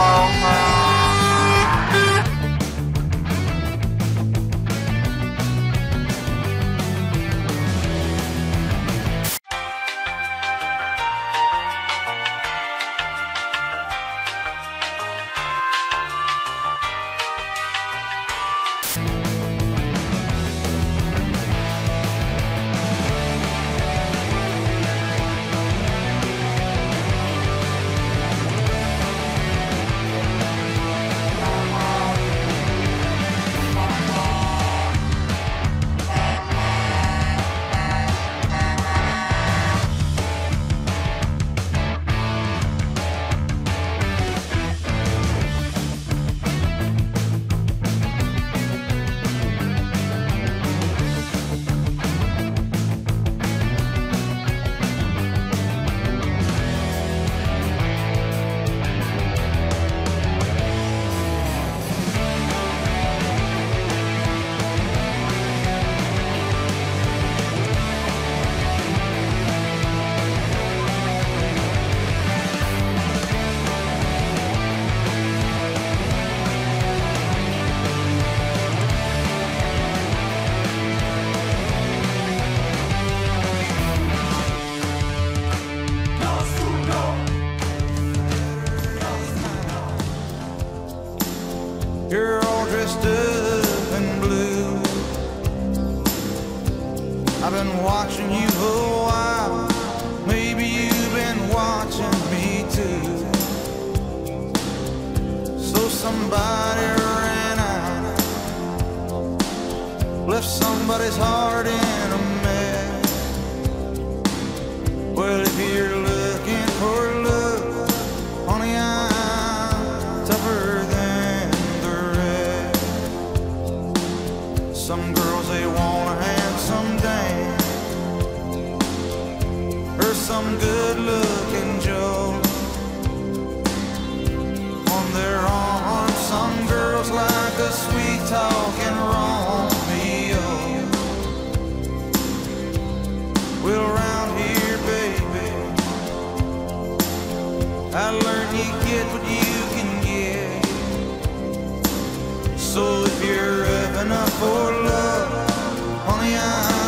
You're all dressed up in blue. I've been watching you a while. Maybe you've been watching me too. So somebody ran out, left somebody's heart in a mess. Well, if you're looking for love, honey, I'm tougher than the rest. Some girls, they want a handsome dame or some good-looking Joe on their arm. Some girls like a sweet-talking Romeo. Well, around here, baby, I learned you get what you can get. So if you're up enough for love, honey,